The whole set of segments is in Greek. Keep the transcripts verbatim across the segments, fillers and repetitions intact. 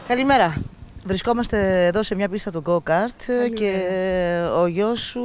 Καλημέρα. Βρισκόμαστε εδώ σε μια πίστα του go-kart και ο γιος σου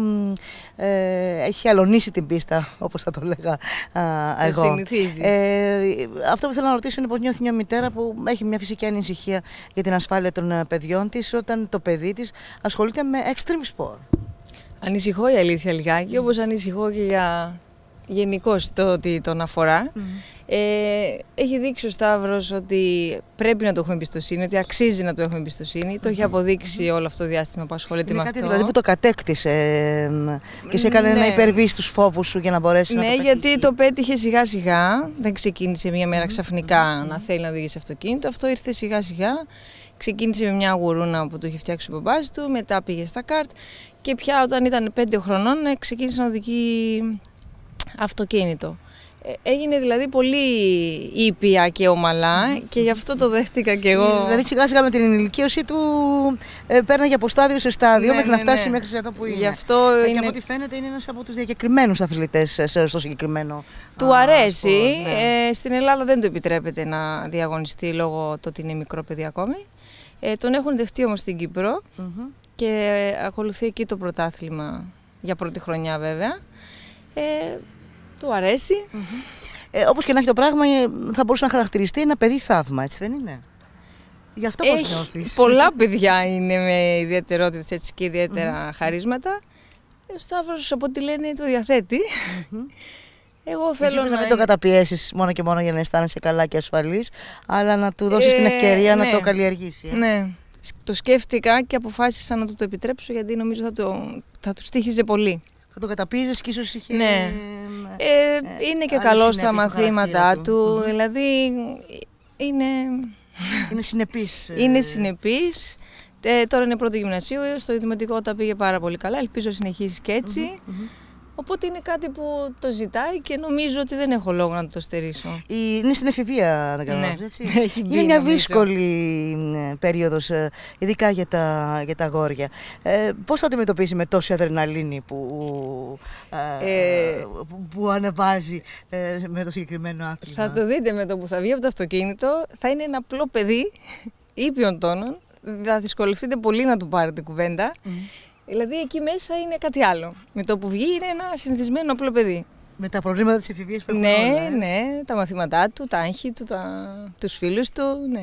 ε, έχει αλωνίσει την πίστα, όπως θα το λέγα α, εγώ. Το συνηθίζει. Ε, αυτό που θέλω να ρωτήσω είναι πώς νιώθει μια μητέρα που έχει μια φυσική ανησυχία για την ασφάλεια των παιδιών της όταν το παιδί της ασχολείται με extreme sport. Ανησυχώ η αλήθεια λιγάκι, mm. όπως ανησυχώ και για γενικώς το ότι τον αφορά. Mm. Ε, έχει δείξει ο Σταύρος ότι πρέπει να το έχουμε εμπιστοσύνη, ότι αξίζει να το έχουμε εμπιστοσύνη. Mm-hmm. Το έχει αποδείξει mm-hmm. όλο αυτό το διάστημα που ασχολείται είναι με κάτι αυτό. Δηλαδή που το κατέκτησε και σε έκανε ναι. να υπερβείς τους φόβους σου για να μπορέσει ναι, να το Ναι, γιατί το πέτυχε σιγά σιγά. Δεν ξεκίνησε μια μέρα ξαφνικά mm-hmm. να θέλει να οδηγήσει αυτοκίνητο. Αυτό ήρθε σιγά σιγά. Ξεκίνησε με μια γουρούνα που του είχε φτιάξει ο μπαμπάς του, μετά πήγε στα καρτ και πια όταν ήταν πέντε χρονών ξεκίνησε να οδηγεί αυτοκίνητο. Έγινε δηλαδή πολύ ήπια και ομαλά mm-hmm. και γι' αυτό το δέχτηκα και εγώ. Δηλαδή σιγά σιγά με την ενηλικίωση του ε, πέρναγε από στάδιο σε στάδιο ναι, μέχρι ναι, να φτάσει ναι. μέχρι εδώ που είναι. Γι' αυτό ε, είναι... Και από ό,τι φαίνεται είναι ένας από τους διακεκριμένους αθλητές στο συγκεκριμένο. Του α, αρέσει. σπορ, ναι. ε, στην Ελλάδα δεν το επιτρέπεται να διαγωνιστεί λόγω του ότι είναι μικρό παιδί ακόμη. Ε, τον έχουν δεχτεί όμως στην Κύπρο mm-hmm. και ακολουθεί εκεί το πρωτάθλημα για πρώτη χρονιά βέβαια. Ε, Του αρέσει. Mm-hmm. Ε, όπως και να έχει το πράγμα, θα μπορούσε να χαρακτηριστεί ένα παιδί θαύμα, έτσι δεν είναι? Γι' αυτό πώς έχει νιώθεις? Πολλά παιδιά είναι με ιδιαιτερότητες έτσι, και ιδιαίτερα mm-hmm. χαρίσματα. Ο Σταύρος, από ό,τι λένε, το διαθέτει. Mm-hmm. Εγώ θέλω να... να μην το καταπιέσεις μόνο και μόνο για να αισθάνεσαι καλά και ασφαλής, αλλά να του δώσεις ε, την ευκαιρία ναι. να το καλλιεργήσει. Ε. Ναι. Το σκέφτηκα και αποφάσισα να του το επιτρέψω, γιατί νομίζω θα, το, θα του στοίχιζε πολύ. Θα το καταπίζεις και ίσως είχε... Ναι. Ε, ε, είναι και καλό στα μαθήματά του, του. Mm-hmm. δηλαδή είναι... Είναι συνεπής. είναι συνεπής. Ε, τώρα είναι πρώτο γυμνασίου, στο δημοτικό τα πήγε πάρα πολύ καλά, ελπίζω συνεχίσει και έτσι. Mm-hmm, mm-hmm. Οπότε είναι κάτι που το ζητάει και νομίζω ότι δεν έχω λόγο να το στερήσω. Είναι στην εφηβεία, να κάνω, ναι. έτσι. Έχει μπει, είναι μια νομίζω. δύσκολη περίοδος, ειδικά για τα, για τα αγόρια. Ε, πώς θα αντιμετωπίσει με τόση αδρεναλίνη που, ε, που, που ανεβάζει ε, με το συγκεκριμένο άθλημα? Θα το δείτε με το που θα βγει από το αυτοκίνητο. Θα είναι ένα απλό παιδί, ήπιον τόνων. Θα δυσκολευτείτε πολύ να του πάρετε κουβέντα. Mm. Δηλαδή εκεί μέσα είναι κάτι άλλο. Με το που βγει είναι ένα συνηθισμένο απλό παιδί. Με τα προβλήματα της εφηβείας που έχουν ναι, όλα, ε? ναι, τα μαθήματά του, τα άγχη του, τα... τους φίλους του, ναι.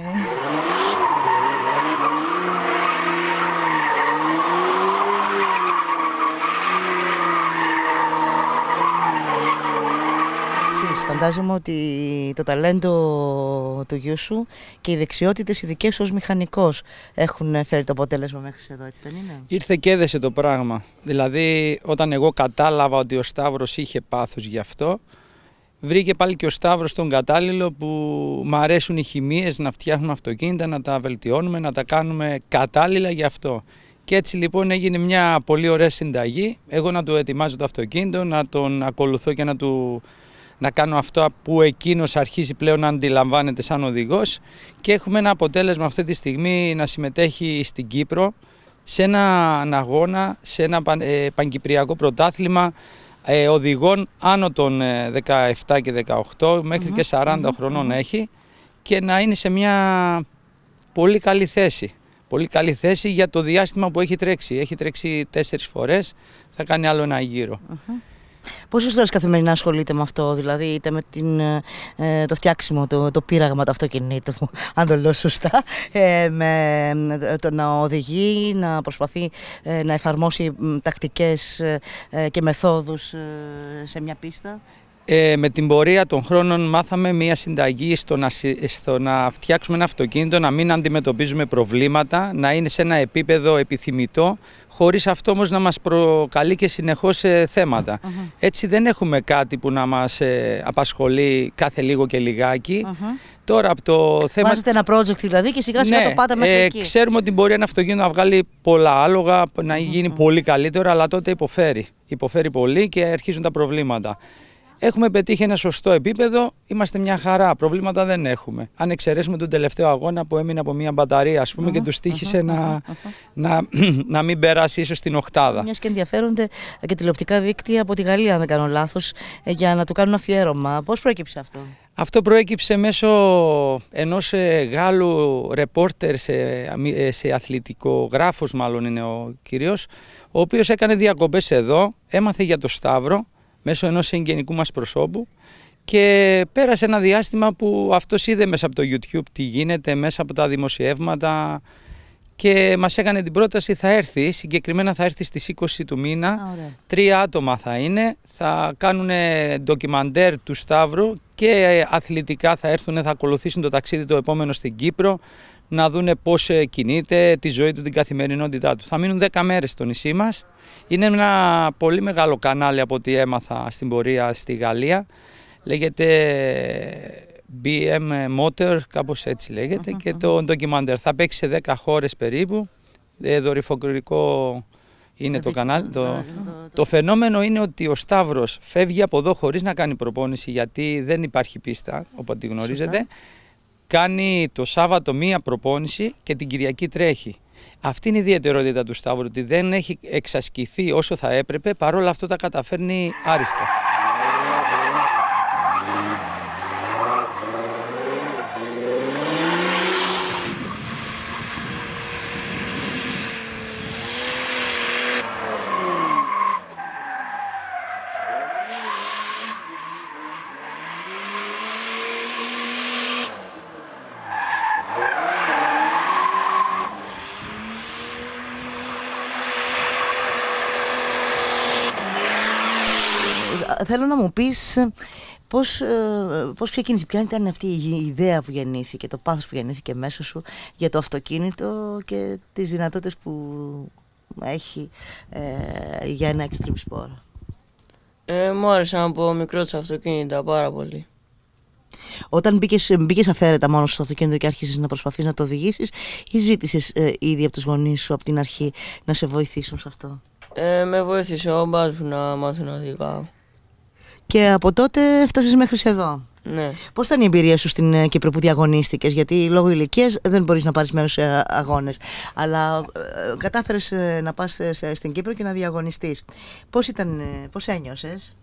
Φαντάζομαι ότι το ταλέντο του γιού σου και οι δεξιότητες οι δικές σου ως μηχανικός έχουν φέρει το αποτέλεσμα μέχρι εδώ, έτσι δεν είναι? Ήρθε και έδεσε το πράγμα. Δηλαδή όταν εγώ κατάλαβα ότι ο Σταύρος είχε πάθος γι' αυτό, βρήκε πάλι και ο Σταύρος τον κατάλληλο που μ' αρέσουν οι χημείες, να φτιάχνουμε αυτοκίνητα, να τα βελτιώνουμε, να τα κάνουμε κατάλληλα γι' αυτό. Και έτσι λοιπόν έγινε μια πολύ ωραία συνταγή, εγώ να του ετοιμάζω το αυτοκίνητο, να τον ακολουθώ και να του... να κάνω αυτό που εκείνος αρχίζει πλέον να αντιλαμβάνεται σαν οδηγός και έχουμε ένα αποτέλεσμα αυτή τη στιγμή να συμμετέχει στην Κύπρο σε έναν αγώνα, σε ένα ε, πανκυπριακό πρωτάθλημα ε, οδηγών άνω των ε, δεκαεπτά και δεκαοκτώ μέχρι mm-hmm. και σαράντα mm-hmm. χρονών mm-hmm. έχει και να είναι σε μια πολύ καλή θέση. Πολύ καλή θέση για το διάστημα που έχει τρέξει. Έχει τρέξει τέσσερις φορές, θα κάνει άλλο ένα γύρο. Mm-hmm. Πόσες ώρες καθημερινά ασχολείται με αυτό, δηλαδή είτε με την, ε, το φτιάξιμο, το, το πείραγμα του αυτοκινήτου, αν το λέω σωστά, ε, με το να οδηγεί, να προσπαθεί ε, να εφαρμόσει τακτικές ε, και μεθόδους ε, σε μια πίστα? Ε, με την πορεία των χρόνων μάθαμε μια συνταγή στο να, στο να φτιάξουμε ένα αυτοκίνητο, να μην αντιμετωπίζουμε προβλήματα, να είναι σε ένα επίπεδο επιθυμητό, χωρίς αυτό όμως να μας προκαλεί και συνεχώς ε, θέματα. Uh-huh. Έτσι δεν έχουμε κάτι που να μας ε, απασχολεί κάθε λίγο και λιγάκι. Uh-huh. Τώρα από το θέμα... Βάζετε ένα project δηλαδή και σιγά σιγά ναι, το πάτε μέχρι ε, εκεί. Ξέρουμε ότι μπορεί ένα αυτοκίνητο να βγάλει πολλά άλογα, να γίνει uh-huh. πολύ καλύτερο, αλλά τότε υποφέρει. Υποφέρει πολύ και αρχίζουν τα προβλήματα. Έχουμε πετύχει ένα σωστό επίπεδο, είμαστε μια χαρά, προβλήματα δεν έχουμε. Αν εξαιρέσουμε τον τελευταίο αγώνα που έμεινε από μια μπαταρία, ας πούμε, uh-huh, και του τύχησε uh-huh, να, uh-huh. να, να μην περάσει ίσως την οκτάδα. Μιας και ενδιαφέρονται και τηλεοπτικά δίκτυα από τη Γαλλία, αν δεν κάνω λάθος, για να του κάνουν αφιέρωμα. Πώς προέκυψε αυτό? Αυτό προέκυψε μέσω ενός ε, Γάλλου ρεπόρτερ, σε, ε, σε αθλητικογράφος μάλλον είναι ο κύριος, ο οποίος έκανε διακοπές εδώ, έμαθε για το Σταύρο μέσω ενός εγγενικού μας προσώπου και πέρασε ένα διάστημα που αυτός είδε μέσα από το YouTube τι γίνεται, μέσα από τα δημοσιεύματα και μας έκανε την πρόταση, θα έρθει, συγκεκριμένα θα έρθει στις είκοσι του μήνα, Α, τρία άτομα θα είναι, θα κάνουν ντοκιμαντέρ του Σταύρου και αθλητικά θα έρθουν, θα ακολουθήσουν το ταξίδι το επόμενο στην Κύπρο, να δούνε πώς κινείται, τη ζωή του, την καθημερινότητά του. Θα μείνουν δέκα μέρες στο νησί μας, είναι ένα πολύ μεγάλο κανάλι από ό,τι έμαθα στην πορεία στη Γαλλία, λέγεται μπι εμ Motor, κάπως έτσι λέγεται, uh-huh, και uh-huh. το ντοκιμαντέρ θα παίξει σε δέκα χώρες περίπου, ε, δορυφορικό είναι το κανάλι. Το, το, το φαινόμενο είναι ότι ο Σταύρος φεύγει από εδώ χωρίς να κάνει προπόνηση, γιατί δεν υπάρχει πίστα, όπως τη γνωρίζετε. Σωστά. Κάνει το Σάββατο μία προπόνηση και την Κυριακή τρέχει. Αυτή είναι η ιδιαιτερότητα του Σταύρου, ότι δεν έχει εξασκηθεί όσο θα έπρεπε, παρόλα αυτό τα καταφέρνει άριστα. Θέλω να μου πεις πώς, πώς ξεκίνησε, ποια ήταν αυτή η ιδέα που γεννήθηκε, το πάθος που γεννήθηκε μέσα σου για το αυτοκίνητο και τις δυνατότητες που έχει ε, για ένα extreme sport. Ε, μου άρεσε από μικρό το αυτοκίνητα πάρα πολύ. Όταν μπήκες, μπήκες αφαίρετα μόνο στο αυτοκίνητο και άρχισες να προσπαθείς να το οδηγήσεις ή ζήτησες ε, ήδη από τους γονείς σου από την αρχή να σε βοηθήσουν σε αυτό? Ε, με βοήθησε ο μπάς μου να μάθω να οδηγάω. Και από τότε έφτασες μέχρι εδώ. Ναι. Πώς ήταν η εμπειρία σου στην Κύπρο που διαγωνίστηκες? Γιατί λόγω ηλικίας δεν μπορείς να πάρεις μέρος σε αγώνες. Αλλά ε, κατάφερες ε, να πας σε, στην Κύπρο και να διαγωνιστείς. Πώς ήταν, ε, πώς ένιωσες?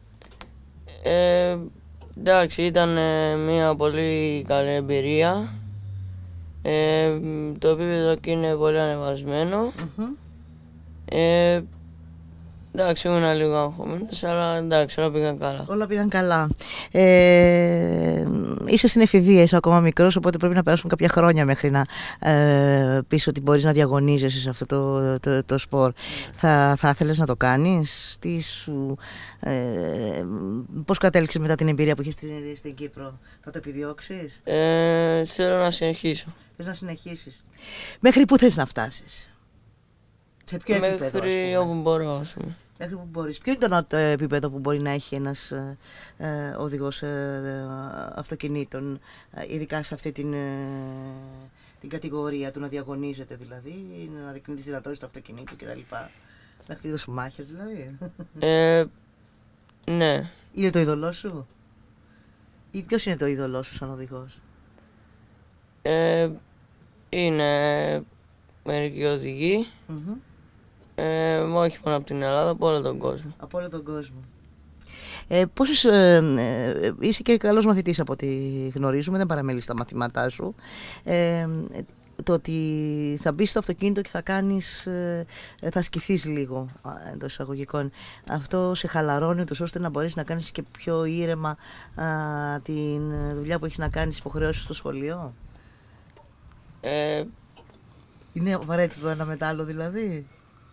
Ε, εντάξει, ήταν ε, μια πολύ καλή εμπειρία. Ε, το επίπεδο εκεί είναι πολύ ανεβασμένο. Mm-hmm. Ε, εντάξει, ήμουν λίγο αγχωμένος, αλλά εντάξει, όλα πήγαν καλά. Όλα πήγαν καλά. Ε, είσαι στην εφηβεία, είσαι ακόμα μικρός, οπότε πρέπει να περάσουν κάποια χρόνια μέχρι να ε, πεις ότι μπορείς να διαγωνίζεσαι σε αυτό το, το, το σπορ. Mm. Θα, θα ήθελες να το κάνεις? Τι σου, ε, πώς κατέληξες μετά την εμπειρία που είχες στην, στην Κύπρο? Θα το επιδιώξεις? Ε, θέλω να συνεχίσω. Θες να συνεχίσεις? Μέχρι πού θες να φτάσεις? Σε ποιο μέχρι επίπεδο? Μέχρι όπου μπορώ, ας πούμε. Μέχρι που μπορείς. Ποιο είναι το επίπεδο που μπορεί να έχει ένας ε, ε, οδηγός ε, αυτοκινήτων, ε, ειδικά σε αυτή την, ε, την κατηγορία του να διαγωνίζεται, δηλαδή, να δείχνει τις δυνατότητες του αυτοκινήτου κτλ. Μέχρι το Σουμάχερ δηλαδή? Ε, ναι. Είναι το είδωλό σου? Ή ποιος είναι το είδωλό σου σαν οδηγός? Ε, είναι μερικοί οδηγοί. Mm-hmm. Ε, όχι μόνο από την Ελλάδα, από όλο τον κόσμο. Από όλο τον κόσμο. Ε, πόσες, ε, ε, είσαι και καλός μαθητής από ό,τι γνωρίζουμε, δεν παραμελείς τα μαθήματά σου. Ε, το ότι θα μπεις στο αυτοκίνητο και θα κάνεις, ε, θα ασκηθείς λίγο εντός εισαγωγικών, αυτό σε χαλαρώνει ούτως ώστε να μπορείς να κάνεις και πιο ήρεμα α, την δουλειά που έχεις να κάνεις, υποχρεώσεις στο σχολείο? Ε, Είναι βαρέτητο το ένα μετά άλλο δηλαδή?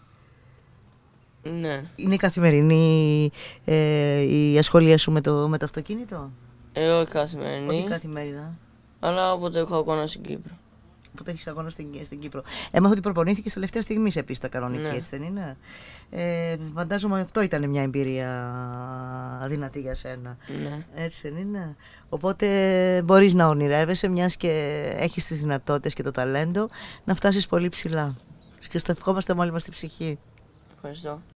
Ναι. Είναι καθημερινή ε, η ασχολία σου με το, με το αυτοκίνητο? Ε, όχι καθημερινή. Όχι καθημερινά. Αλλά όποτε έχω αγώνα στην Κύπρο. Όποτε έχεις αγώνα στην, στην Κύπρο. Έμαθα ότι προπονήθηκες τελευταία στιγμή σε πίστα κανονική, ναι. Έτσι δεν είναι? Ε, φαντάζομαι αυτό ήταν μια εμπειρία αδυνατή για σένα. Ναι. Έτσι δεν είναι? Οπότε μπορείς να ονειρεύεσαι, μιας και έχεις τις δυνατότητες και το ταλέντο, να φτάσεις πολύ ψηλά. Και στο ευχόμαστε με όλη μας την ψυχή. Ευχαριστώ.